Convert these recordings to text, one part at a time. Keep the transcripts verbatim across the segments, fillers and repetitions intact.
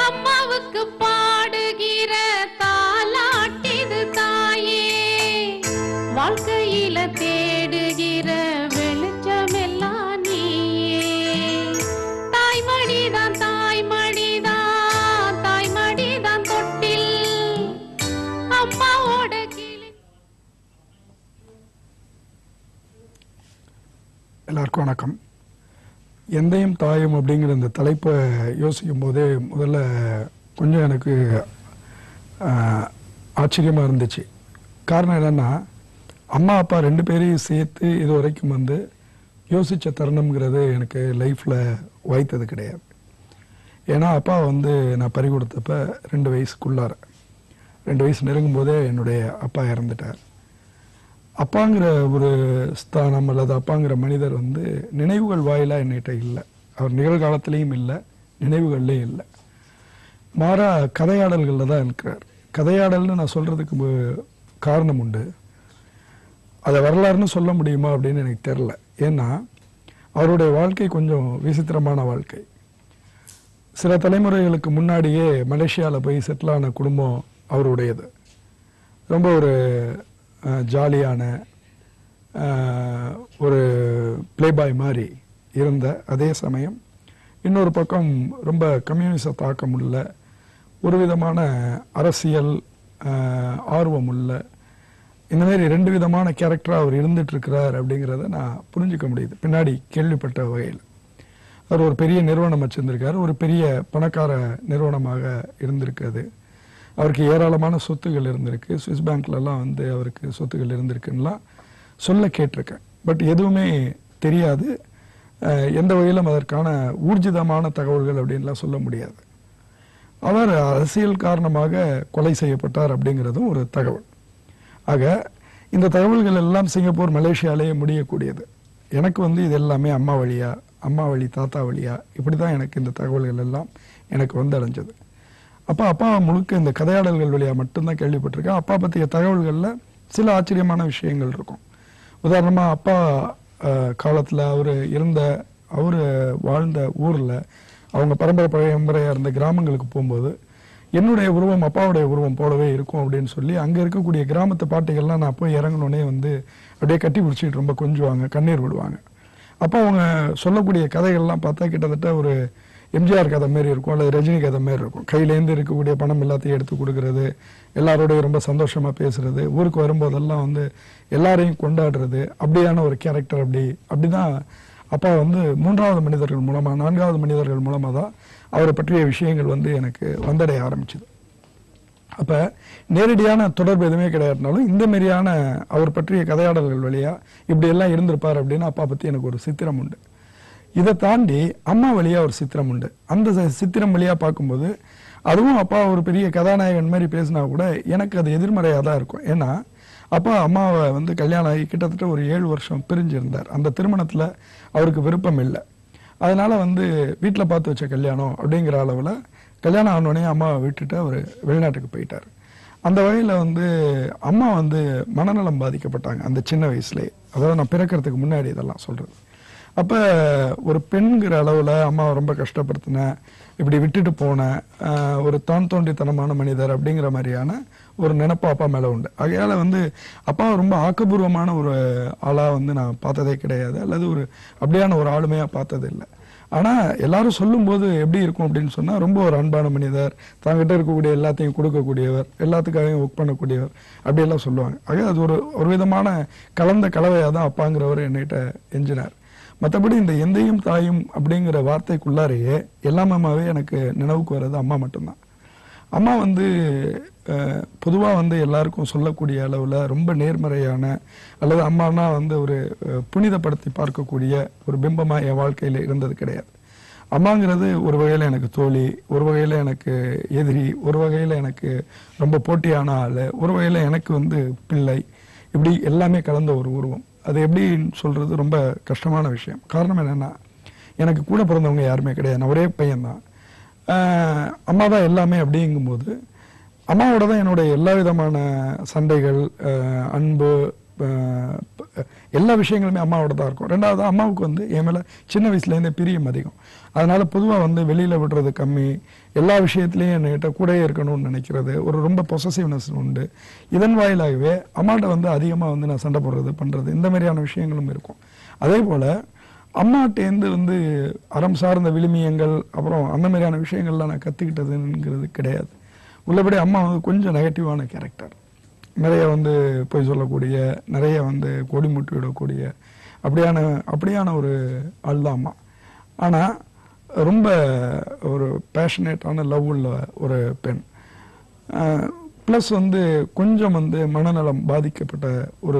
அம்மாவுக்கு பாடுகிற தாலாட்டிது தாயே வாழ்க்கையில தேடுகிற வெளிச்சமெல்லாம் நீயே தாய்மடிதான் தாய்மடிதான் தாய்மடிதான் தொட்டில் அம்மாவோட கிளி. எல்லாருக்கும் வணக்கம். எந்தையும் தாயும் அப்படிங்கிற இந்த தலைப்பை யோசிக்கும் போதே முதல்ல கொஞ்சம் எனக்கு ஆச்சரியமாக இருந்துச்சு. காரணம் என்னென்னா, அம்மா அப்பா ரெண்டு பேரையும் சேர்த்து இது வரைக்கும் வந்து யோசித்த தருணம்ங்கிறது எனக்கு லைஃப்பில் வாய்த்தது கிடையாது. ஏன்னா அப்பா வந்து நான் பறி கொடுத்தப்ப ரெண்டு வயசுக்குள்ளார ரெண்டு வயசு நெருங்கும் போதே என்னுடைய அப்பா இறந்துட்டார். அப்பாங்கிற ஒரு ஸ்தானம் அல்லது அப்பாங்கிற மனிதர் வந்து நினைவுகள் வாயிலாக என்னிட்ட இல்லை. அவர் நிகழ்காலத்திலையும் இல்லை, நினைவுகள்லேயும் இல்லை. மாறா கதையாடல்களில் தான் இருக்கிறார். கதையாடல்னு நான் சொல்கிறதுக்கு காரணம் உண்டு. அதை வரலாறுன்னு சொல்ல முடியுமா அப்படின்னு எனக்கு தெரில. ஏன்னா அவருடைய வாழ்க்கை கொஞ்சம் விசித்திரமான வாழ்க்கை. சில தலைமுறைகளுக்கு முன்னாடியே மலேசியாவில் போய் செட்டில் ஆன குடும்பம் அவருடையது. ரொம்ப ஒரு ஜாலியான ஒரு பிளேபாய் மாதிரி இருந்த அதே சமயம் இன்னொரு பக்கம் ரொம்ப கம்யூனிச தாக்கம் உள்ள ஒரு விதமான அரசியல் ஆர்வம் உள்ள இந்த மாதிரி ரெண்டு விதமான கேரக்டராக அவர் இருந்துகிட்ருக்கிறார் அப்படிங்கிறத நான் புரிஞ்சிக்க முடியுது பின்னாடி கேள்விப்பட்ட வகையில். அவர் ஒரு பெரிய நிறுவனம் வச்சுருந்துருக்கார். ஒரு பெரிய பணக்கார நிறுவனமாக இருந்திருக்காது. அவருக்கு ஏராளமான சொத்துகள் இருந்திருக்கு. சுவிஸ் பேங்க்லலாம் வந்து அவருக்கு சொத்துகள் இருந்திருக்குன்னெலாம் சொல்ல கேட்டிருக்கேன். பட் எதுவுமே தெரியாது. எந்த வகையிலும் அதற்கான ஊர்ஜிதமான தகவல்கள் அப்படின்லாம் சொல்ல முடியாது. அவர் அரசியல் காரணமாக கொலை செய்யப்பட்டார் அப்படிங்கிறதும் ஒரு தகவல். ஆக இந்த தகவல்கள் எல்லாம் சிங்கப்பூர் மலேசியாலேயே முடியக்கூடியது. எனக்கு வந்து இது எல்லாமே அம்மா வழியா, அம்மா வழி தாத்தா வழியா, இப்படி தான் எனக்கு இந்த தகவல்கள் எல்லாம் எனக்கு வந்து அடைஞ்சது. அப்பா அப்பா முழுக்க இந்த கதையாடல்கள் வழியாக மட்டும்தான் கேள்விப்பட்டிருக்கேன். அப்பா பற்றிய தகவல்களில் சில ஆச்சரியமான விஷயங்கள் இருக்கும். உதாரணமாக அப்பா காலத்தில் அவர் இருந்த அவர் வாழ்ந்த ஊரில் அவங்க பரம்பரை பரம்பரையாக இருந்த கிராமங்களுக்கு போகும்போது என்னுடைய உருவம் அப்பாவுடைய உருவம் போலவே இருக்கும் அப்படின்னு சொல்லி அங்கே இருக்கக்கூடிய கிராமத்து பாட்டிகள்லாம் நான் போய் இறங்கினோடனே வந்து அப்படியே கட்டி பிடிச்சிட்டு ரொம்ப கொஞ்சுவாங்க, கண்ணீர் விடுவாங்க. அப்போ அவங்க சொல்லக்கூடிய கதைகள்லாம் பார்த்தா கிட்டத்தட்ட ஒரு எம்ஜிஆர் கதை மாரி இருக்கும், அல்லது ரஜினி கதை மாரி இருக்கும். கையிலேருந்து இருக்கக்கூடிய பணம் எல்லாத்தையும் எடுத்து கொடுக்கறது, எல்லாரோடையும் ரொம்ப சந்தோஷமாக பேசுறது, ஊருக்கு வரும்போதெல்லாம் வந்து எல்லாரையும் கொண்டாடுறது, அப்படியான ஒரு கேரக்டர். அப்படி அப்படி தான் அப்பா வந்து மூன்றாவது மனிதர்கள் மூலமாக நான்காவது மனிதர்கள் மூலமாக தான் அவரை பற்றிய விஷயங்கள் வந்து எனக்கு வந்தடைய ஆரம்பிச்சுது. அப்போ நேரடியான தொடர்பு எதுவுமே கிடையாதுனாலும் இந்த மாரியான அவர் பற்றிய கதையாடல்கள் வழியாக இப்படியெல்லாம் இருந்திருப்பார் அப்படின்னு அப்பா பற்றி எனக்கு ஒரு சித்திரம் உண்டு. இதை தாண்டி அம்மா வழியாக ஒரு சித்திரம் உண்டு. அந்த சித்திரம் வழியாக பார்க்கும்போது அதுவும் அப்பா ஒரு பெரிய கதாநாயகன் மாதிரி பேசினா கூட எனக்கு அது எதிர்மறையாக தான் இருக்கும். ஏன்னா அப்பா அம்மாவை வந்து கல்யாணம் ஆகி கிட்டத்தட்ட ஒரு ஏழு வருஷம் பிரிஞ்சிருந்தார். அந்த திருமணத்தில் அவருக்கு விருப்பம் இல்லை. அதனால் வந்து வீட்டில் பார்த்து வச்ச கல்யாணம் அப்படிங்கிற அளவில் கல்யாணம் ஆனோடனே அம்மாவை விட்டுட்டு அவர் வெளிநாட்டுக்கு போயிட்டார். அந்த வகையில் வந்து அம்மா வந்து மனநலம் பாதிக்கப்பட்டாங்க அந்த சின்ன வயசுலேயே. அதாவது நான் பிறக்கிறதுக்கு முன்னாடி இதெல்லாம் சொல்கிறது. அப்போ ஒரு பெண்கிற அளவில் அம்மாவை ரொம்ப கஷ்டப்படுத்தினேன், இப்படி விட்டுட்டு போனேன், ஒரு தான் தோண்டித்தனமான மனிதர் அப்படிங்கிற மாதிரியான ஒரு நினைப்பு அப்பா மேலே உண்டு. ஆகையால் வந்து அப்பா ரொம்ப ஆக்கப்பூர்வமான ஒரு ஆளாக வந்து நான் பார்த்ததே கிடையாது, அல்லது ஒரு அப்படியான ஒரு ஆளுமையாக பார்த்தது இல்லை. ஆனால் எல்லாரும் சொல்லும்போது எப்படி இருக்கும் அப்படின்னு சொன்னால் ரொம்ப ஒரு அன்பான மனிதர், தாங்கிட்ட இருக்கக்கூடிய எல்லாத்தையும் கொடுக்கக்கூடியவர், எல்லாத்துக்காகவும் ஒர்க் பண்ணக்கூடியவர் அப்படியெல்லாம் சொல்லுவாங்க. ஆக அது ஒரு ஒரு விதமான கலந்த கலவையாக தான் அப்பாங்கிறவர் என்கிட்ட எஞ்சினார். மற்றபடி இந்த எந்தையும் தாயும் அப்படிங்கிற வார்த்தைக்குள்ளாரையே எல்லாமாவே எனக்கு நினைவுக்கு வர்றது அம்மா மட்டும்தான். அம்மா வந்து பொதுவாக வந்து எல்லாருக்கும் சொல்லக்கூடிய அளவில் ரொம்ப நேர்மறையான, அல்லது அம்மானா வந்து ஒரு புனிதப்படுத்தி பார்க்கக்கூடிய ஒரு பிம்பமாக என் வாழ்க்கையில் இருந்தது கிடையாது. அம்மாங்கிறது ஒரு வகையில் எனக்கு தோழி, ஒரு வகையில் எனக்கு எதிரி, ஒரு வகையில் எனக்கு ரொம்ப போட்டியான ஆள், ஒரு வகையில் எனக்கு வந்து பிள்ளை, இப்படி எல்லாமே கலந்த ஒரு உருவம். அது எப்படின்னு சொல்கிறது ரொம்ப கஷ்டமான விஷயம். காரணம் என்னென்னா, எனக்கு கூட பிறந்தவங்க யாருமே கிடையாது, நான் ஒரே பையன்தான். அம்மா தான் எல்லாமே. அப்படிங்கும்போது அம்மாவோட தான் என்னுடைய எல்லா விதமான சண்டைகள், அன்பு, எல்லா விஷயங்களுமே அம்மாவோட தான் இருக்கும். ரெண்டாவது அம்மாவுக்கு வந்து என் மேலே சின்ன வயசுலேருந்தே பிரியம் அதிகம். அதனால பொதுவாக வந்து வெளியில் விடுறது கம்மி, எல்லா விஷயத்துலையும் என்கிட்ட கூடயே இருக்கணும்னு நினைக்கிறது, ஒரு ரொம்ப பொசசிவ்னஸ் உண்டு. இதன் வாயிலாகவே அம்மாட்ட வந்து அதிகமாக வந்து நான் சண்டை போடுறது பண்ணுறது இந்த மாதிரியான விஷயங்களும் இருக்கும். அதே போல் அம்மாட்டேந்து வந்து அறம் சார்ந்த விழுமியங்கள் அப்புறம் அந்த மாதிரியான விஷயங்கள்லாம் நான் கற்றுக்கிட்டதுங்கிறது கிடையாது. உள்ளபடி அம்மா வந்து கொஞ்சம் நெகட்டிவான கேரக்டர், நிறைய வந்து பொய் சொல்லக்கூடிய, நிறைய வந்து கொடி முட்டு விடக்கூடிய அப்படியான அப்படியான ஒரு ஆள் தான் அம்மா. ஆனால் ரொம்ப ஒரு பேஷனேட்டான லவ் உள்ள ஒரு பெண். ப்ளஸ் வந்து கொஞ்சம் வந்து மனநலம் பாதிக்கப்பட்ட ஒரு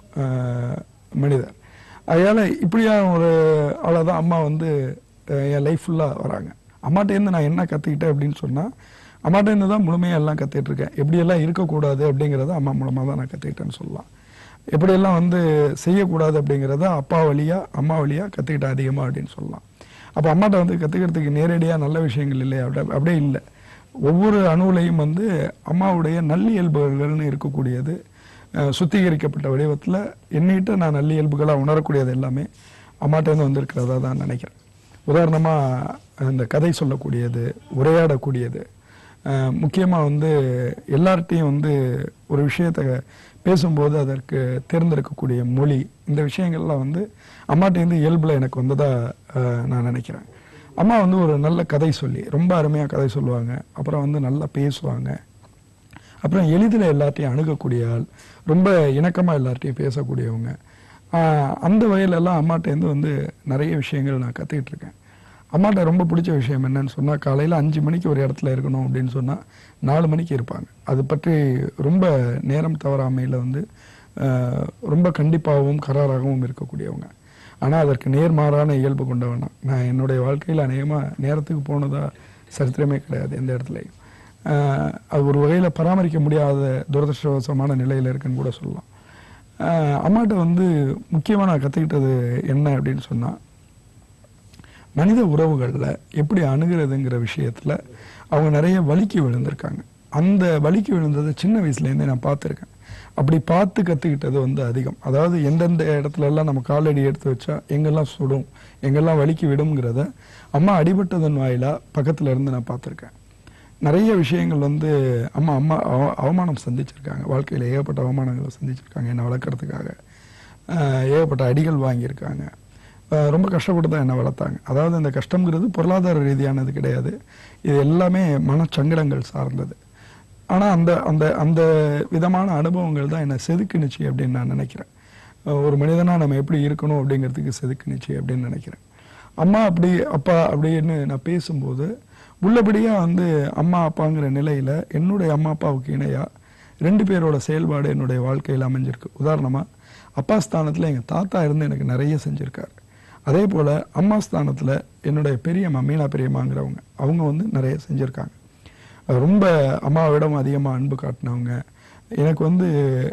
மனிதர். அதனால் இப்படியான ஒரு ஆளை தான் அம்மா வந்து என் லைஃப் ஃபுல்லாக வராங்க. அம்மாட்டேருந்து நான் என்ன கற்றுக்கிட்டேன் அப்படின்னு சொன்னால், அம்மாட்டேருந்து தான் முழுமையாக எல்லாம் கற்றுட்ருக்கேன். எப்படியெல்லாம் இருக்கக்கூடாது அப்படிங்கிறத அம்மா மூலமாக தான் நான் கற்றுக்கிட்டேன்னு சொல்லலாம். எப்படியெல்லாம் வந்து செய்யக்கூடாது அப்படிங்கிறத அப்பா வழியாக அம்மா வழியாக கற்றுக்கிட்டேன் அதிகமாக அப்படின்னு சொல்லலாம். அப்போ அம்மாட்ட வந்து கற்றுக்கிறதுக்கு நேரடியாக நல்ல விஷயங்கள் இல்லையா அப்படி அப்படியே இல்லை. ஒவ்வொரு அணுவிலையும் வந்து அம்மாவுடைய நல்லியல்புகள்னு இருக்கக்கூடியது சுத்திகரிக்கப்பட்ட வடிவத்தில் எண்ணிட்டு நான் நல்லியல்புகளாக உணரக்கூடியது எல்லாமே அம்மாட்டேருந்து வந்திருக்கிறதா தான் நினைக்கிறேன். உதாரணமாக இந்த கதை சொல்லக்கூடியது, உரையாடக்கூடியது, முக்கியமாக வந்து எல்லார்ட்டையும் வந்து ஒரு விஷயத்தை பேசும்போது அதற்கு தேர்ந்தெடுக்கக்கூடிய மொழி, இந்த விஷயங்கள்லாம் வந்து அம்மாட்டேருந்து இயல்பில் எனக்கு வந்ததாக நான் நினைக்கிறேன். அம்மா வந்து ஒரு நல்ல கதை சொல்லி ரொம்ப அருமையாக கதை சொல்லுவாங்க. அப்புறம் வந்து நல்லா பேசுவாங்க. அப்புறம் எளிதில் எல்லாத்தையும் அணுகக்கூடிய ஆள், ரொம்ப இணக்கமாக எல்லார்ட்டையும் பேசக்கூடியவங்க. அந்த வகையிலெல்லாம் அம்மாட்டேருந்து வந்து நிறைய விஷயங்கள் நான் கற்றுக்கிட்டு இருக்கேன். அம்மாட்ட ரொம்ப பிடிச்ச விஷயம் என்னன்னு சொன்னால், காலையில் அஞ்சு மணிக்கு ஒரு இடத்துல இருக்கணும் அப்படின்னு சொன்னால் நாலு மணிக்கு இருப்பாங்க. அது பற்றி ரொம்ப நேரம் தவறாமையில் வந்து ரொம்ப கண்டிப்பாகவும் கராராகவும் இருக்கக்கூடியவங்க. ஆனால் அதற்கு நேர்மாறான இயல்பு கொண்டவனா. நான் என்னுடைய வாழ்க்கையில் அநேகமாக நேரத்துக்கு போனதா சரித்திரமே கிடையாது எந்த இடத்துலையும். அது ஒரு வகையில் பராமரிக்க முடியாத துரதிருஷ்டவசமான நிலையில் இருக்குன்னு கூட சொல்லலாம். அம்மாட்ட வந்து முக்கியமாக நான் கற்றுக்கிட்டது என்ன அப்படின்னு சொன்னால், மனித உறவுகளில் எப்படி அணுகிறதுங்கிற விஷயத்தில் அவங்க நிறைய வலிக்கு விழுந்திருக்காங்க. அந்த வலிக்கு விழுந்ததை சின்ன வயசுலேருந்தே நான் பார்த்துருக்கேன். அப்படி பார்த்து கற்றுக்கிட்டது வந்து அதிகம். அதாவது எந்தெந்த இடத்துல எல்லாம் நம்ம காலடி எடுத்து வச்சா எங்கெல்லாம் சுடும், எங்கெல்லாம் வலிக்கு விடுங்கிறத அம்மா அடிபட்டதன் வாயிலாக பக்கத்தில் இருந்து நான் பார்த்துருக்கேன். நிறைய விஷயங்கள் வந்து அம்மா அம்மா அவ அவமானம் சந்திச்சிருக்காங்க. வாழ்க்கையில் ஏகப்பட்ட அவமானங்களை சந்திச்சிருக்காங்க. என்னை வளர்க்குறதுக்காக ஏகப்பட்ட அடிகள் வாங்கியிருக்காங்க. ரொம்ப கஷ்டப்பட்டு தான் என்னை வளர்த்தாங்க. அதாவது இந்த கஷ்டங்கிறது பொருளாதார ரீதியானது கிடையாது, இது எல்லாமே மனச்சங்கடங்கள் சார்ந்தது. ஆனால் அந்த அந்த அந்த விதமான அனுபவங்கள் தான் என்னை செதுக்குனுச்சு அப்படின்னு நான் நினைக்கிறேன். ஒரு மனிதனாக நம்ம எப்படி இருக்கணும் அப்படிங்கிறதுக்கு செதுக்குனுச்சு அப்படின்னு நினைக்கிறேன். அம்மா அப்படி அப்பா அப்படின்னு நான் பேசும்போது உள்ளபடியாக வந்து அம்மா அப்பாங்கிற நிலையில் என்னுடைய அம்மா அப்பாவுக்கு இணையாக ரெண்டு பேரோட செயல்பாடு என்னுடைய வாழ்க்கையில் அமைஞ்சிருக்கு. உதாரணமாக அப்பா ஸ்தானத்தில் எங்கள் தாத்தா இருந்து எனக்கு நிறைய செஞ்சுருக்காரு. அதே போல் அம்மா ஸ்தானத்தில் என்னுடைய பெரியம்மா மீனா பெரியம்மாங்கிறவங்க அவங்க வந்து நிறைய செஞ்சுருக்காங்க. ரொம்ப அம்மாவிடம் அதிகமாக அன்பு காட்டினவங்க. எனக்கு வந்து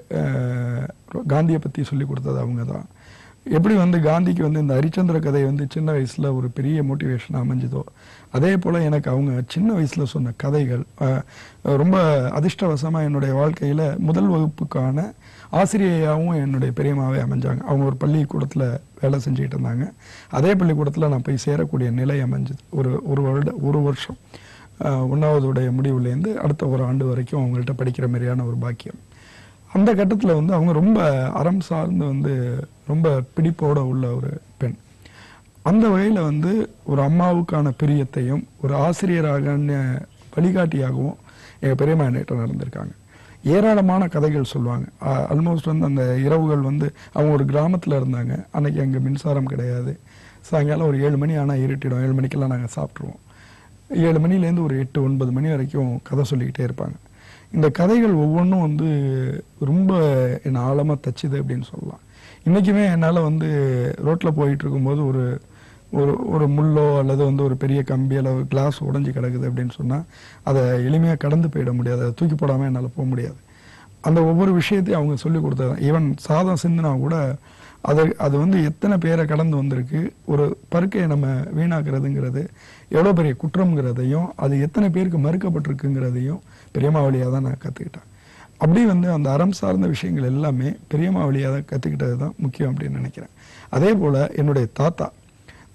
காந்தியை பற்றி சொல்லி கொடுத்தது அவங்க தான். எப்படி வந்து காந்திக்கு வந்து இந்த ஹரிச்சந்திர கதை வந்து சின்ன வயசில் ஒரு பெரிய மோட்டிவேஷனாக அமைஞ்சுதோ, அதே போல் எனக்கு அவங்க சின்ன வயசில் சொன்ன கதைகள் ரொம்ப அதிர்ஷ்டவசமாக என்னுடைய வாழ்க்கையில் முதல் வகுப்புக்கான ஆசிரியையாகவும் என்னுடைய பெரியம்மாவே அமைஞ்சாங்க. அவங்க ஒரு பள்ளிக்கூடத்தில் வேலை செஞ்சுக்கிட்டு இருந்தாங்க. அதே பள்ளிக்கூடத்தில் நான் போய் சேரக்கூடிய நிலை அமைஞ்சுது. ஒரு ஒரு வருட ஒரு வருஷம் ஒன்றாவதுடைய முடிவுலேருந்து அடுத்த ஒரு ஆண்டு வரைக்கும் அவங்கள்ட்ட படிக்கிற மாதிரியான ஒரு பாக்கியம். அந்த கட்டத்தில் வந்து அவங்க ரொம்ப அறம் சார்ந்து வந்து ரொம்ப பிடிப்போடு உள்ள ஒரு பெண். அந்த வகையில் வந்து ஒரு அம்மாவுக்கான பிரியத்தையும் ஒரு ஆசிரியராக வழிகாட்டியாகவும் எங்கள் பெரியம்மா என்கிட்ட நடந்திருக்காங்க. ஏராளமான கதைகள் சொல்லுவாங்க. ஆல்மோஸ்ட் வந்து அந்த இரவுகள் வந்து அவங்க ஒரு கிராமத்தில் இருந்தாங்க. அன்றைக்கி அங்கே மின்சாரம் கிடையாது. சாயங்காலம் ஒரு ஏழு மணி ஆனால் இருட்டிடும். ஏழு மணிக்கெல்லாம் நாங்கள் சாப்பிட்ருவோம். ஏழு மணிலேருந்து ஒரு எட்டு ஒன்பது மணி வரைக்கும் கதை சொல்லிக்கிட்டே இருப்பாங்க. இந்த கதைகள் ஒவ்வொன்றும் வந்து ரொம்ப என்னை ஆழமாக தச்சுது அப்படின்னு சொல்லலாம். இன்றைக்குமே என்னால் வந்து ரோட்டில் போயிட்டு இருக்கும்போது ஒரு ஒரு ஒரு முள்ளோ அல்லது வந்து ஒரு பெரிய கம்பி அல்லது கிளாஸ் உடஞ்சி கிடக்குது அப்படின்னு சொன்னால் அதை எளிமையாக கடந்து போயிட முடியாது. அதை தூக்கி போடாமல் என்னால் போக முடியாது. அந்த ஒவ்வொரு விஷயத்தையும் அவங்க சொல்லி கொடுத்தது. ஈவன் சாதம் சிந்தினா கூட அது அது வந்து எத்தனை பேரை கடந்து வந்திருக்கு, ஒரு பருக்கையை நம்ம வீணாக்குறதுங்கிறது எவ்வளோ பெரிய குற்றம்ங்கிறதையும் அது எத்தனை பேருக்கு மறுக்கப்பட்டிருக்குங்கிறதையும் பெரியம்மா வழியாக தான் நான் கற்றுக்கிட்டேன். அப்படி வந்து அந்த அறம் சார்ந்த விஷயங்கள் எல்லாமே பெரியம்மா வழியாக தான் கற்றுக்கிட்டது தான் முக்கியம் அப்படின்னு நினைக்கிறேன். அதே போல் என்னுடைய தாத்தா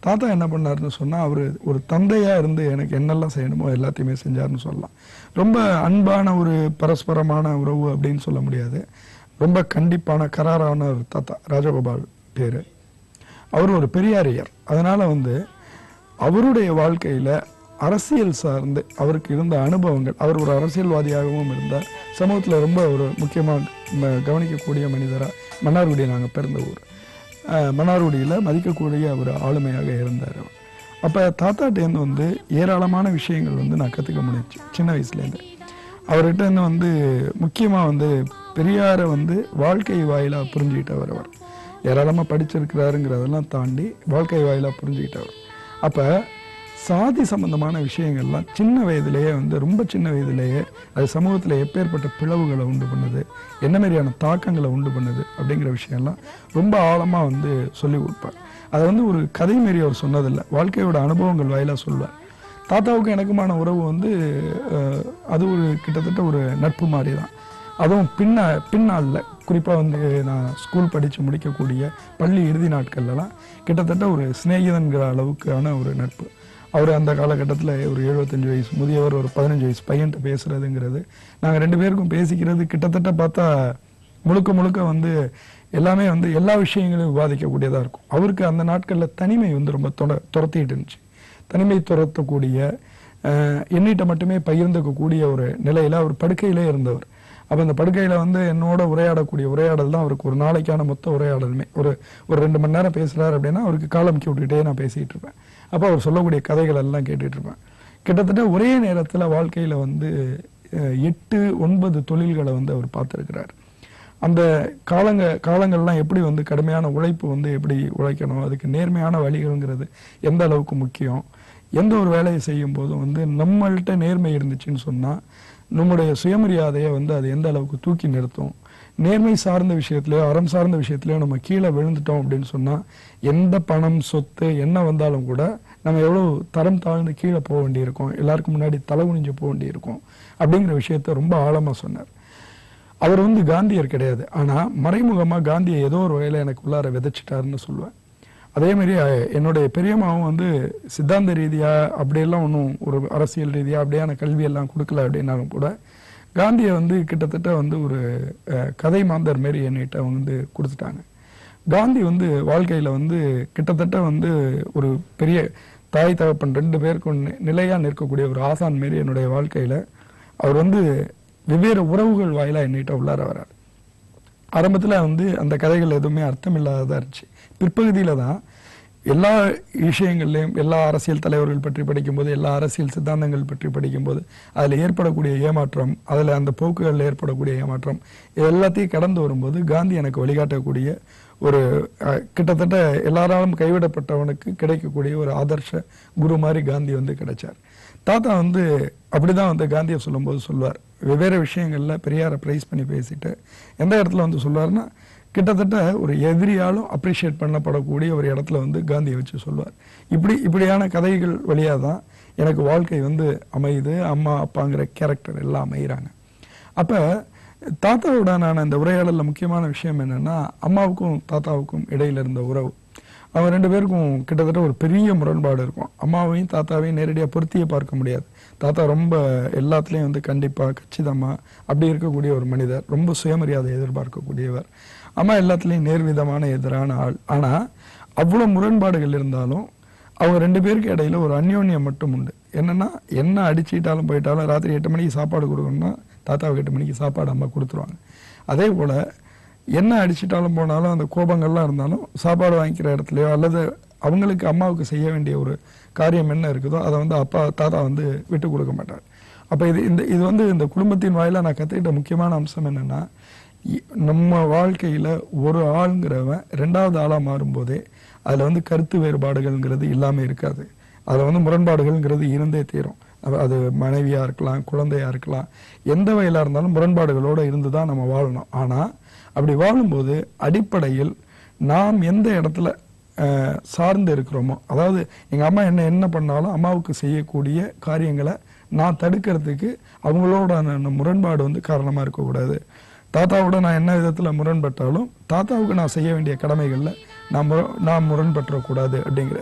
தாத்தா என்ன பண்ணாருன்னு சொன்னால், அவர் ஒரு தந்தையாக இருந்து எனக்கு என்னெல்லாம் செய்யணுமோ எல்லாத்தையுமே செஞ்சாருன்னு சொல்லலாம். ரொம்ப அன்பான ஒரு பரஸ்பரமான உறவு அப்படின்னு சொல்ல முடியாது. ரொம்ப கண்டிப்பான கராரான ஒரு தாத்தா, ராஜகோபால் பேர். அவர் ஒரு பெரியாரியர். அதனால் வந்து அவருடைய வாழ்க்கையில் அரசியல் சார்ந்து அவருக்கு இருந்த அனுபவங்கள், அவர் ஒரு அரசியல்வாதியாகவும் இருந்தார், சமூகத்தில் ரொம்ப ஒரு முக்கியமாக கவனிக்கக்கூடிய மனிதராக. மன்னார்குடி நாங்கள் பிறந்த ஊர், மன்னார்குடியில் மதிக்கக்கூடிய ஒரு ஆளுமையாக இருந்தார் அவர். அப்போ தாத்தாட்டேருந்து வந்து ஏராளமான விஷயங்கள் வந்து நான் கற்றுக்க முடிஞ்சிச்சு சின்ன வயசுலேருந்து. அவர்கிட்ட இருந்து வந்து முக்கியமாக வந்து பெரியாரை வந்து வாழ்க்கை வாயிலாக புரிஞ்சுக்கிட்டவர். அவர் ஏராளமாக படிச்சிருக்கிறாருங்கிறதெல்லாம் தாண்டி வாழ்க்கை வாயிலாக புரிஞ்சுக்கிட்டவர். அப்போ சாதி சம்பந்தமான விஷயங்கள்லாம் சின்ன வயதிலேயே வந்து ரொம்ப சின்ன வயதிலேயே அது சமூகத்தில் எப்பேற்பட்ட பிளவுகளை உண்டு பண்ணுது, என்ன மாதிரியான தாக்கங்களை உண்டு பண்ணுது அப்படிங்கிற விஷயம்லாம் ரொம்ப ஆழமாக வந்து சொல்லி கொடுப்பார். அதை வந்து ஒரு கதை மாரி அவர் சொன்னதில்லை, வாழ்க்கையோட அனுபவங்கள் வாயிலாக சொல்வார். தாத்தாவுக்கு எனக்குமான உறவு வந்து அது ஒரு கிட்டத்தட்ட ஒரு நட்பு மாதிரி தான். அதுவும் பின்ன பின்னாளில் குறிப்பாக வந்து நான் ஸ்கூல் படித்து முடிக்கக்கூடிய பள்ளி இறுதி நாட்கள்லாம் கிட்டத்தட்ட ஒரு சிநேகிதன்கிற அளவுக்கான ஒரு நட்பு. அவர் அந்த காலகட்டத்தில் ஒரு எழுபத்தஞ்சு வயசு முதியவர் ஒரு பதினஞ்சு வயசு பையன்கிட்ட பேசுகிறதுங்கிறது, நாங்கள் ரெண்டு பேருக்கும் பேசிக்கிறது கிட்டத்தட்ட பார்த்தா முழுக்க முழுக்க வந்து எல்லாமே வந்து எல்லா விஷயங்களையும் விவாதிக்கக்கூடியதாக இருக்கும். அவருக்கு அந்த நாட்களில் தனிமை வந்து ரொம்ப தொட துரத்திட்டு இருந்துச்சு. தனிமை துரத்தக்கூடிய எண்ணிட்ட மட்டுமே பகிர்ந்துக்கக்கூடிய ஒரு நிலையில் அவர் படுக்கையிலே இருந்தவர். அப்போ அந்த படுக்கையில் வந்து என்னோட உரையாடக்கூடிய உரையாடல் தான் அவருக்கு ஒரு நாளைக்கான மொத்த உரையாடலுமே. ஒரு ஒரு ரெண்டு மணி நேரம் பேசுகிறார் அப்படின்னா அவருக்கு காலமுக்கி விட்டுக்கிட்டே நான் பேசிகிட்டு இருப்பேன். அப்போ அவர் சொல்லக்கூடிய கதைகள் எல்லாம் கேட்டுட்டு இருப்பேன். கிட்டத்தட்ட ஒரே நேரத்தில் வாழ்க்கையில் வந்து எட்டு ஒன்பது தொழில்களை வந்து அவர் பார்த்துருக்கிறார். அந்த காலங்க காலங்கள்லாம் எப்படி வந்து கடுமையான உழைப்பு வந்து எப்படி உழைக்கணும், அதுக்கு நேர்மையான வழிகள்ங்கிறது எந்த அளவுக்கு முக்கியம், எந்த ஒரு வேலையை செய்யும் போதும் வந்து நம்மள்கிட்ட நேர்மை இருந்துச்சுன்னு சொன்னால் நம்முடைய சுயமரியாதையை வந்து அது எந்த அளவுக்கு தூக்கி நிறுத்தும், நேர்மை சார்ந்த விஷயத்துலையோ அறம் சார்ந்த விஷயத்துலையோ நம்ம கீழே விழுந்துட்டோம் அப்படின்னு சொன்னால் எந்த பணம் சொத்து என்ன வந்தாலும் கூட நம்ம எவ்வளோ தரம் தாழ்ந்து கீழே போக வேண்டியிருக்கோம், எல்லாருக்கும் முன்னாடி தலை குனிஞ்சு போக வேண்டியிருக்கும் அப்படிங்கிற விஷயத்த ரொம்ப ஆழமாக சொன்னார். அவர் வந்து காந்தியர் கிடையாது, ஆனால் மறைமுகமாக காந்தியை ஏதோ ஒரு வகையில் எனக்கு உள்ளார விதைச்சிட்டாருன்னு சொல்லுவேன். அதே மாதிரி என்னுடைய பெரியம்மாவும் வந்து சித்தாந்த ரீதியாக அப்படியெல்லாம் ஒன்றும் ஒரு அரசியல் ரீதியாக அப்படியான கல்வியெல்லாம் கொடுக்கல அப்படின்னாலும் கூட காந்தியை வந்து கிட்டத்தட்ட வந்து ஒரு கதை மாந்தர் மாரி என்கிட்ட வந்து கொடுத்துட்டாங்க. காந்தி வந்து வாழ்க்கையில் வந்து கிட்டத்தட்ட வந்து ஒரு பெரிய தாய் தகப்பன் ரெண்டு பேருக்கும் நிலையாக நிற்கக்கூடிய ஒரு ஆசான் மாரி என்னுடைய வாழ்க்கையில் அவர் வந்து வெவ்வேறு உறவுகள் வாயிலாக என்கிட்ட உள்ளார வரார். ஆரம்பத்தில் வந்து அந்த கதைகள் எதுவுமே அர்த்தம் இல்லாததாக இருந்துச்சு. பிற்பகுதியில் தான் எல்லா விஷயங்கள்லையும் எல்லா அரசியல் தலைவர்கள் பற்றி படிக்கும்போது, எல்லா அரசியல் சித்தாந்தங்கள் பற்றி படிக்கும்போது அதில் ஏற்படக்கூடிய ஏமாற்றம், அதில் அந்த போக்குகளில் ஏற்படக்கூடிய ஏமாற்றம் இது எல்லாத்தையும் கடந்து வரும்போது காந்தி எனக்கு வழிகாட்டக்கூடிய ஒரு கிட்டத்தட்ட எல்லாராலும் கைவிடப்பட்டவனுக்கு கிடைக்கக்கூடிய ஒரு ஆதர்ஷ குரு மாதிரி காந்தி வந்து கிடைச்சார். தாத்தா வந்து அப்படிதான் வந்து காந்தியை சொல்லும்போது சொல்வார், வெவ்வேறு விஷயங்களில் பெரியாரை ப்ரைஸ் பண்ணி பேசிட்டு எந்த இடத்துல வந்து சொல்வார்னா கிட்டத்தட்ட ஒரு எதிரியாலும் அப்ரிஷியேட் பண்ணப்படக்கூடிய ஒரு இடத்துல வந்து காந்தியை வச்சு சொல்வார். இப்படி இப்படியான கதைகள் வழியாக தான் எனக்கு வாழ்க்கை வந்து அமையுது. அம்மா அப்பாங்கிற கேரக்டர் எல்லாம் அமைகிறாங்க. அப்போ தாத்தாவுடனான இந்த உரையாடலில் முக்கியமான விஷயம் என்னென்னா அம்மாவுக்கும் தாத்தாவுக்கும் இடையில் இருந்த உறவு. அவங்க ரெண்டு பேருக்கும் கிட்டத்தட்ட ஒரு பெரிய முரண்பாடு இருக்கும். அம்மாவையும் தாத்தாவையும் நேரடியாக பொருத்தியே பார்க்க முடியாது. தாத்தா ரொம்ப எல்லாத்துலேயும் வந்து கண்டிப்பாக கச்சிதமாக அப்படி இருக்கக்கூடிய ஒரு மனிதர், ரொம்ப சுயமரியாதை எதிர்பார்க்கக்கூடியவர். அம்மா எல்லாத்துலேயும் நேர்விதமான எதிரான ஆள். ஆனால் அவ்வளோ முரண்பாடுகள் இருந்தாலும் அவங்க ரெண்டு பேருக்கு இடையில ஒரு அந்யோன்யம் மட்டும் உண்டு. என்னென்னா என்ன அடிச்சுட்டாலும் போயிட்டாலும் ராத்திரி எட்டு மணிக்கு சாப்பாடு கொடுக்கணும்னா தாத்தாவுக்கு எட்டு மணிக்கு சாப்பாடு அம்மா கொடுத்துருவாங்க. அதே போல் என்ன அடிச்சுட்டாலும் போனாலும் அந்த கோபங்கள்லாம் இருந்தாலும் சாப்பாடு வாங்கிக்கிற இடத்துலையோ அல்லது அவங்களுக்கு அம்மாவுக்கு செய்ய வேண்டிய ஒரு காரியம் என்ன இருக்குதோ அதை வந்து அப்பா தாத்தா வந்து விட்டு கொடுக்க மாட்டார். அப்போ இது இந்த இது வந்து இந்த குடும்பத்தின் வாயிலாக நான் கற்றுக்கிட்ட முக்கியமான அம்சம் என்னென்னா, நம்ம வாழ்க்கையில் ஒரு ஆளுங்கிறவன் ரெண்டாவது ஆளாக மாறும்போதே அதில் வந்து கருத்து வேறுபாடுகள்ங்கிறது இல்லாமல் இருக்காது. அதில் வந்து முரண்பாடுகள்ங்கிறது இருந்தே தீரும். அது மனைவியாக இருக்கலாம், குழந்தையாக இருக்கலாம், எந்த வகையிலாக இருந்தாலும் முரண்பாடுகளோடு இருந்து தான் நம்ம வாழணும். ஆனால் அப்படி வாழும்போது அடிப்படையில் நாம் எந்த இடத்துல சார்ந்து இருக்கிறோமோ, அதாவது எங்கள் அம்மா என்ன என்ன பண்ணாலும் அம்மாவுக்கு செய்யக்கூடிய காரியங்களை நான் தடுக்கிறதுக்கு அவங்களோட முரண்பாடு வந்து காரணமாக இருக்கக்கூடாது. தாத்தாவோட நான் என்ன விதத்தில் முரண்பட்டாலும் தாத்தாவுக்கு நான் செய்ய வேண்டிய கடமைகளில் நான் முர நான் முரண்பற்றக்கூடாது அப்படிங்கிறது.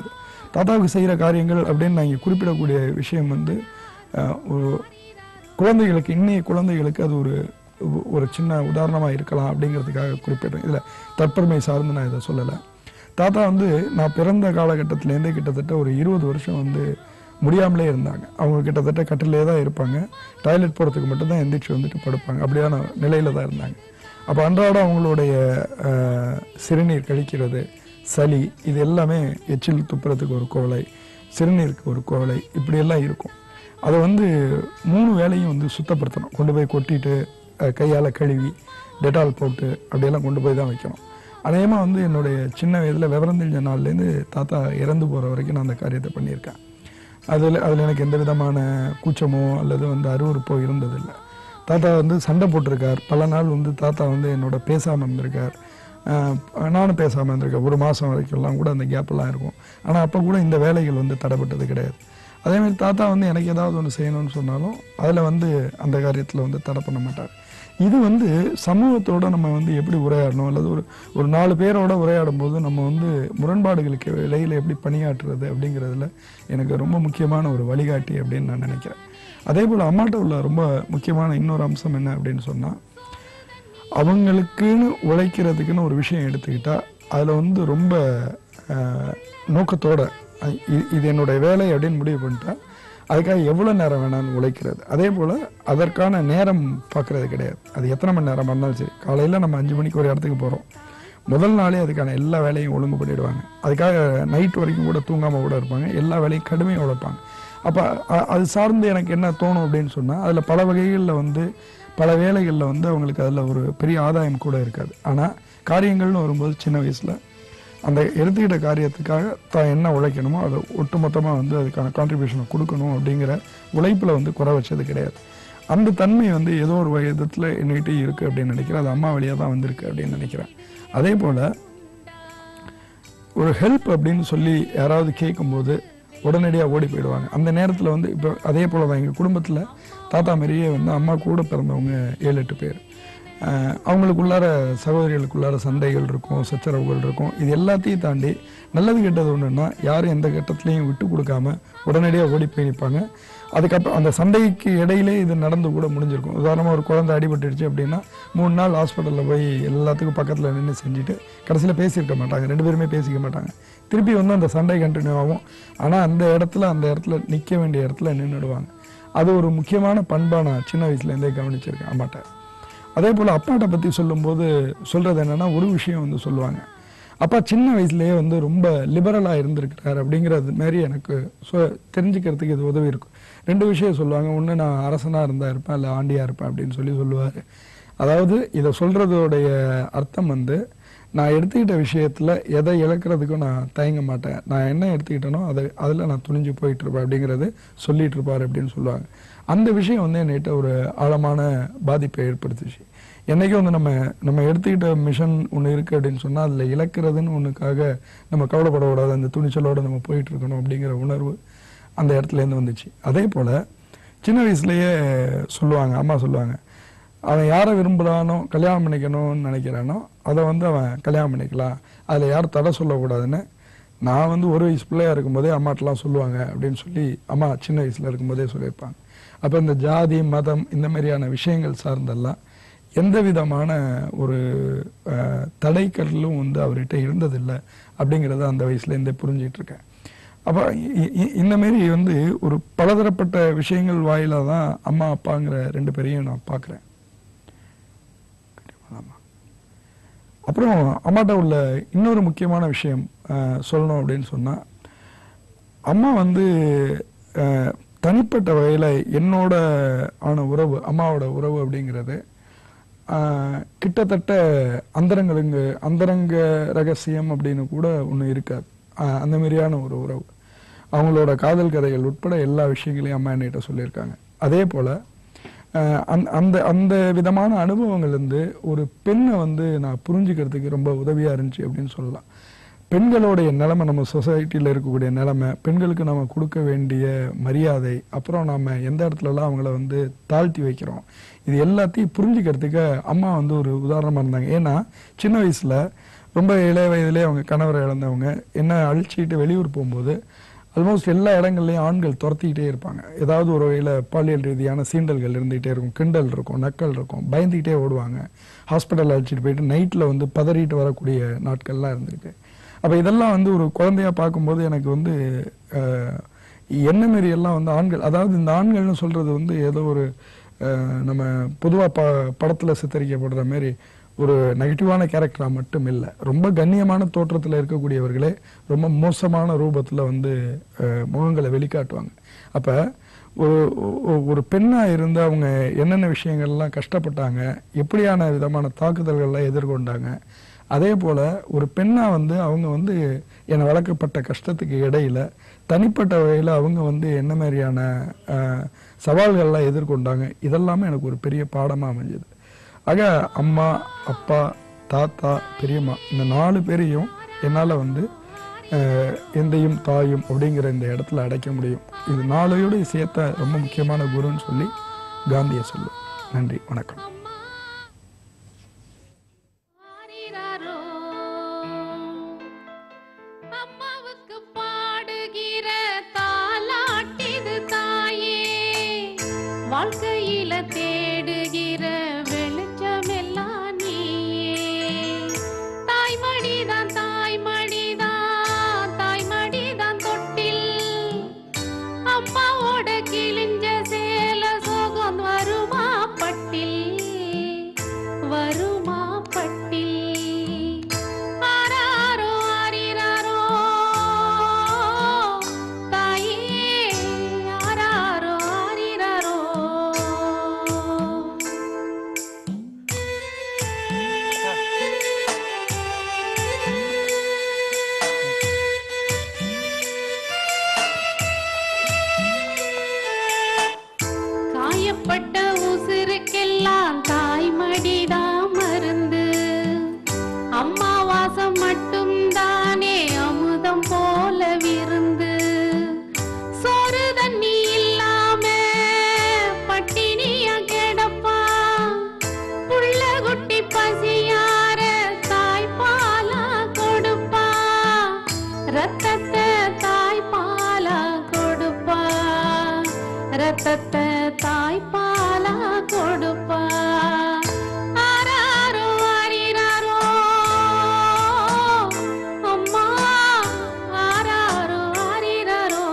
தாத்தாவுக்கு செய்கிற காரியங்கள் அப்படின்னு நான் இங்கே குறிப்பிடக்கூடிய விஷயம் வந்து ஒரு குழந்தைகளுக்கு, இன்னைய குழந்தைகளுக்கு அது ஒரு ஒரு சின்ன உதாரணமாக இருக்கலாம் அப்படிங்கிறதுக்காக குறிப்பிடுறேன். இதில் தற்பெருமை சார்ந்து நான் இதை சொல்லலை. தாத்தா வந்து நான் பிறந்த காலகட்டத்திலேருந்தே கிட்டத்தட்ட ஒரு இருபது வருஷம் வந்து முடியாமலே இருந்தாங்க. அவங்க கிட்டத்தட்ட கட்டிலே தான் இருப்பாங்க. டாய்லெட் போகிறதுக்கு மட்டும்தான் எந்திரிச்சு வந்துட்டு படுப்பாங்க. அப்படியான நிலையில் தான் இருந்தாங்க. அப்போ அன்றாடம் அவங்களுடைய சிறுநீர் கழிக்கிறது, சளி, இது எல்லாமே எச்சில் துப்புறதுக்கு ஒரு கோலை, சிறுநீருக்கு ஒரு கோலை, இப்படியெல்லாம் இருக்கும். அதை வந்து மூணு வேலையும் வந்து சுத்தப்படுத்தணும். கொண்டு போய் கொட்டிட்டு கையால் கழுவி டெட்டால் போட்டு அப்படியெல்லாம் கொண்டு போய் தான் வைக்கணும். அநேகமாக வந்து என்னுடைய சின்ன வயதில் விவரம் தெரிஞ்ச நாள்லேருந்து தாத்தா இறந்து போகிற வரைக்கும் நான் அந்த காரியத்தை பண்ணியிருக்கேன். அதில் அதில் எனக்கு எந்த விதமான கூச்சமோ அல்லது வந்து அருவருப்போ இருந்ததில்லை. தாத்தா வந்து சண்டை போட்டிருக்கார். பல நாள் வந்து தாத்தா வந்து என்னோட பேசாமல் இருந்திருக்கார். நானும் பேசாமல் இருந்திருக்கேன். ஒரு மாதம் வரைக்கும்லாம் கூட அந்த கேப்பெல்லாம் இருக்கும். ஆனால் அப்போ கூட இந்த வேலைகள் வந்து தடைப்பட்டது கிடையாது. அதேமாதிரி தாத்தா வந்து எனக்கு ஏதாவது ஒன்று செய்யணும்னு சொன்னாலும் அதில் வந்து அந்த காரியத்தில் வந்து தடை பண்ண மாட்டார். இது வந்து சமூகத்தோடு நம்ம வந்து எப்படி உரையாடணும், அல்லது ஒரு ஒரு நாலு பேரோட உரையாடும் போது நம்ம வந்து முரண்பாடுகளுக்கு இடையில் எப்படி பணியாற்றுறது அப்படிங்கிறதுல எனக்கு ரொம்ப முக்கியமான ஒரு வழிகாட்டி அப்படின்னு நான் நினைக்கிறேன். அதே போல் அம்மாட்ட உள்ள ரொம்ப முக்கியமான இன்னொரு அம்சம் என்ன அப்படின்னு சொன்னால், அவங்களுக்குன்னு உழைக்கிறதுக்குன்னு ஒரு விஷயம் எடுத்துக்கிட்டால் அதில் வந்து ரொம்ப நோக்கத்தோட இது என்னுடைய வேலை அப்படின்னு முடிவு பண்ணிட்டா அதுக்காக எவ்வளோ நேரம் வேணாலும் உழைக்கிறது. அதே போல் அதற்கான நேரம் பார்க்குறது கிடையாது. அது எத்தனை மணி நேரம் பண்ணாலும் சரி. காலையில் நம்ம அஞ்சு மணிக்கு ஒரு இடத்துக்கு போகிறோம், முதல் நாளே அதுக்கான எல்லா வேலையும் ஒழுங்கு பண்ணிவிடுவாங்க. அதுக்காக நைட் வரைக்கும் கூட தூங்காமல் கூட இருப்பாங்க. எல்லா வேலையும் கடுமையாக உழைப்பாங்க. அப்போ அது சார்ந்து எனக்கு என்ன தோணும் அப்படின்னு சொன்னால், அதில் பல வகைகளில் வந்து பல வேலைகளில் வந்து அவங்களுக்கு அதில் ஒரு பெரிய ஆதாயம் கூட இருக்காது. ஆனால் காரியங்கள்னு வரும்போது சின்ன வயசில் அந்த எடுத்துக்கிட்ட காரியத்துக்காக தான் என்ன உழைக்கணுமோ அதை ஒட்டுமொத்தமாக வந்து அதுக்கான கான்ட்ரிபியூஷனை கொடுக்கணும் அப்படிங்கிற உழைப்பில் வந்து குறை வச்சது கிடையாது. அந்த தன்மை வந்து ஏதோ ஒரு விதத்தில் என்கிட்ட இருக்குது அப்படின்னு நினைக்கிறேன். அது அம்மா வழியாக தான் வந்திருக்கு அப்படின்னு நினைக்கிறேன். அதே போல் ஒரு ஹெல்ப் அப்படின்னு சொல்லி யாராவது கேட்கும்போது உடனடியாக ஓடி போயிடுவாங்க. அந்த நேரத்தில் வந்து இப்போ அதே போல் தான் எங்கள் குடும்பத்தில் தாத்தா மாரியே வந்து அம்மா கூட பிறந்தவங்க ஏழு எட்டு பேர். அவங்களுக்குள்ளார சகோதரிகளுக்குள்ளார சண்டைகள் இருக்கும், சச்சரவுகள் இருக்கும். இது எல்லாத்தையும் தாண்டி நல்லது கெட்டது ஒன்றுன்னா யாரும் எந்த கட்டத்துலையும் விட்டு கொடுக்காம உடனடியாக ஓடி போய் நிற்பாங்க. அதுக்கப்புறம் அந்த சண்டைக்கு இடையிலே இது நடந்து கூட முடிஞ்சிருக்கும். உதாரணமாக ஒரு குழந்தை அடிபட்டுடுச்சு அப்படின்னா மூணு நாள் ஹாஸ்பிட்டலில் போய் எல்லாத்துக்கும் பக்கத்தில் நின்று செஞ்சுட்டு கடைசியில் பேசியிருக்க மாட்டாங்க. ரெண்டு பேருமே பேசிக்க மாட்டாங்க. திருப்பி வந்து அந்த சண்டை கண்டினியூ ஆகும். ஆனால் அந்த இடத்துல அந்த இடத்துல நிற்க வேண்டிய இடத்துல நின்றுடுவாங்க. அது ஒரு முக்கியமான பண்பாக நான் சின்ன வயசுலேருந்தே கவனிச்சிருக்கேன் அம்மாட்ட. அதே போல் அப்பாட்ட பற்றி சொல்லும்போது சொல்கிறது என்னென்னா, ஒரு விஷயம் வந்து சொல்லுவாங்க, அப்பா சின்ன வயசுலேயே வந்து ரொம்ப லிபரலாக இருந்திருக்கிறார் அப்படிங்கிறது மாரி எனக்கு சொ தெரிஞ்சுக்கிறதுக்கு இது உதவி இருக்கும். ரெண்டு விஷயம் சொல்லுவாங்க. ஒன்று, நான் அரசனாக இருந்தால் இருப்பேன், இல்லை ஆண்டியாக இருப்பேன் அப்படின்னு சொல்லி சொல்லுவார். அதாவது இதை சொல்கிறதோடைய அர்த்தம் வந்து, நான் எடுத்துக்கிட்ட விஷயத்தில் எதை இழக்கிறதுக்கும் நான் தயங்க மாட்டேன், நான் என்ன எடுத்துக்கிட்டேனோ அதை அதில் நான் துணிஞ்சு போயிட்டுருப்பேன் அப்படிங்கிறது சொல்லிகிட்டு இருப்பார் அப்படின்னு சொல்லுவாங்க. அந்த விஷயம் வந்து என்கிட்ட ஒரு ஆழமான பாதிப்பை ஏற்படுத்துச்சு. என்றைக்கும் வந்து நம்ம நம்ம எடுத்துக்கிட்ட மிஷன் ஒன்று இருக்குது அப்படின்னு சொன்னால் அதில் இழக்கிறதுன்னு ஒன்றுக்காக நம்ம கவலைப்படக்கூடாது, அந்த துணிச்சலோடு நம்ம போயிட்டு இருக்கணும் அப்படிங்கிற உணர்வு அந்த இடத்துலேருந்து வந்துச்சு. அதே போல் சின்ன வயசுலேயே சொல்லுவாங்க, அம்மா சொல்லுவாங்க, அவன் யாரை விரும்புகிறானோ கல்யாணம் பண்ணிக்கணும்னு நினைக்கிறானோ அதை வந்து அவன் கல்யாணம் பண்ணிக்கலாம், அதில் யாரும் தடை சொல்லக்கூடாதுன்னு நான் வந்து ஒரு வயசு பிள்ளையாக இருக்கும்போதே அம்மாட்டெலாம் சொல்லுவாங்க அப்படின்னு சொல்லி அம்மா சின்ன வயசில் இருக்கும்போதே சொல்லியிருப்பாங்க. அப்போ இந்த ஜாதி மதம் இந்த மாதிரியான விஷயங்கள் சார்ந்தெல்லாம் எந்த விதமான ஒரு தடைக்கல்லும் வந்து அவர்கிட்ட இருந்ததில்லை அப்படிங்கிறத அந்த வயசுலேருந்தே புரிஞ்சிட்ருக்கேன். அப்போ இந்த மாரி வந்து ஒரு பலதரப்பட்ட விஷயங்கள் வாயிலாக தான் அம்மா அப்பாங்கிற ரெண்டு பேரையும் நான் பார்க்குறேன். அப்புறம் அம்மாட்ட உள்ள இன்னொரு முக்கியமான விஷயம் சொல்லணும் அப்படின்னு சொன்னால், அம்மா வந்து தனிப்பட்ட வகையில் என்னோட ஆன உறவு, அம்மாவோட உறவு அப்படிங்கிறது கிட்டத்தட்ட அந்தரங்களுக்கு அந்தரங்க ரகசியம் அப்படின்னு கூட ஒன்று இருக்காது. அந்த மாதிரியான ஒரு உறவு. அவங்களோட காதல் கதைகள் உட்பட எல்லா விஷயங்களையும் அம்மா என்கிட்ட சொல்லியிருக்காங்க. அதே போல் அந் அந்த அந்த விதமான அனுபவங்கள் வந்து ஒரு பெண்ணை வந்து நான் புரிஞ்சுக்கிறதுக்கு ரொம்ப உதவியாக இருந்துச்சு அப்படின்னு சொல்லலாம். பெண்களுடைய நிலைமை, நம்ம சொசைட்டியில் இருக்கக்கூடிய நிலைமை, பெண்களுக்கு நம்ம கொடுக்க வேண்டிய மரியாதை, அப்புறம் நம்ம எந்த இடத்துலலாம் அவங்கள வந்து தாழ்த்தி வைக்கிறோம், இது எல்லாத்தையும் புரிஞ்சுக்கிறதுக்கு அம்மா வந்து ஒரு உதாரணமாக இருந்தாங்க. ஏன்னா சின்ன வயசில் ரொம்ப இளைய வயதிலே அவங்க கணவரை இழந்தவங்க என்ன அழிச்சிட்டு வெளியூர் போகும்போது ஆல்மோஸ்ட் எல்லா இடங்கள்லையும் ஆண்கள் துரத்திக்கிட்டே இருப்பாங்க. ஏதாவது ஒரு வகையில் பாலியல் ரீதியான சீண்டல்கள் இருந்துகிட்டே இருக்கும், கிண்டல் இருக்கும், நக்கல் இருக்கும், பயந்துக்கிட்டே ஓடுவாங்க. ஹாஸ்பிட்டல் அழைச்சிட்டு போயிட்டு நைட்டில் வந்து பதறிட்டு வரக்கூடிய நாட்கள்லாம் இருந்திருக்கு. அப்போ இதெல்லாம் வந்து ஒரு குழந்தையாக பார்க்கும்போது எனக்கு வந்து என்ன மாரி எல்லாம் வந்து ஆண்கள், அதாவது இந்த ஆண்கள்னு சொல்கிறது வந்து ஏதோ ஒரு நம்ம பொதுவாக ப படத்தில் சித்தரிக்கப்படுற மாரி ஒரு நெகட்டிவான கேரக்டராக மட்டும் இல்லை, ரொம்ப கண்ணியமான தோற்றத்தில் இருக்கக்கூடியவர்களே ரொம்ப மோசமான ரூபத்தில் வந்து முகங்களை வெளிக்காட்டுவாங்க. அப்போ ஒரு ஒரு பெண்ணாக இருந்து அவங்க என்னென்ன விஷயங்கள்லாம் கஷ்டப்பட்டாங்க, எப்படியான விதமான தாக்குதல்கள்லாம் எதிர்கொண்டாங்க, அதே போல் ஒரு பெண்ணாக வந்து அவங்க வந்து என்னை வளர்க்கப்பட்ட கஷ்டத்துக்கு இடையில் தனிப்பட்ட வகையில் அவங்க வந்து என்ன மாதிரியான சவால்கள்லாம் எதிர்கொண்டாங்க, இதெல்லாமே எனக்கு ஒரு பெரிய பாடமாக அமைஞ்சது. ஆக அம்மா, அப்பா, தாத்தா, பெரியம்மா இந்த நாலு பேரையும் என்னால் வந்து எந்தையும் தாயும் அப்படிங்கிற இந்த இடத்துல அடைக்க முடியும். இது நாளையோடு சேர்த்த ரொம்ப முக்கியமான குருன்னு சொல்லி காந்தியை சொல்லும். நன்றி, வணக்கம். வாழ்க்கையில தேடுகிற வெளிச்சமெல்லாம் நீயே. தாய்மடிதான் தாய்மடிதான் தாய்மடிதான் தொட்டில், அம்மாவோட கிழிஞ்ச சேல சோகம் வருமா பட்டில், வருமா பட்டில். ஆராரோ ஆரிராரோ தாயே, ஆராரோ ஆரிராரோ. காயப்பட்ட உசுருக்கெல்லாம் தாய்மடிதான் மருந்து, அம்மா வாசம் மட்டும் தானே அமுதம் போல விருந்து. சோறு தண்ணி இல்லாம பட்டினியா கிடப்பா, புள்ள குட்டி பசியார தாய்ப்பாலா கொடுப்பா, ரத்தத்தை தாய்ப்பாலா கொடுப்பா, ரத்தத்தை தாய்ப்பாலா கொடுப்பா. ஆராரோ ஆரிராரோ அம்மா, ஆராரோ ஆரிராரோ.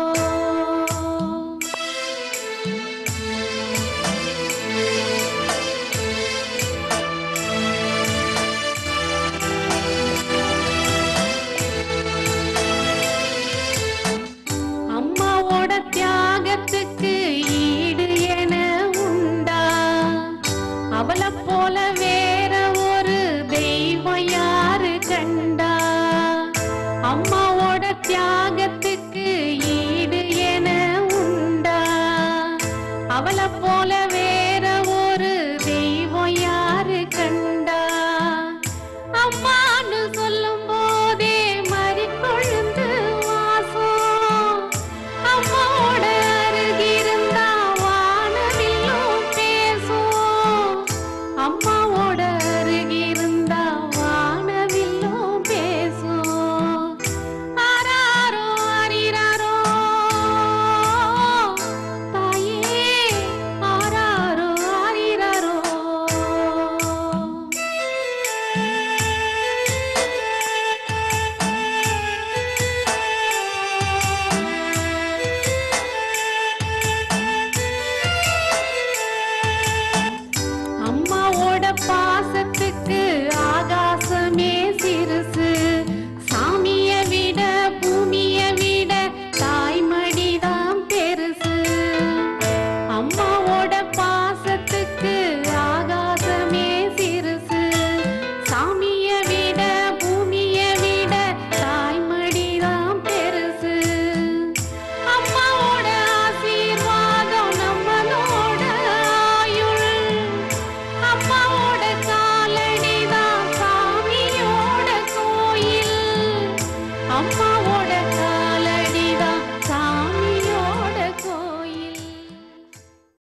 அம்மாவோட தியாகத்துக்கு ஈடு என உண்டா, அவளை போல வேற ஒரு தெய்வம் யாரு கண்டா. அம்மாவோட தியாகத்துக்கு ஈடு என உண்டா, அவளை போல வேற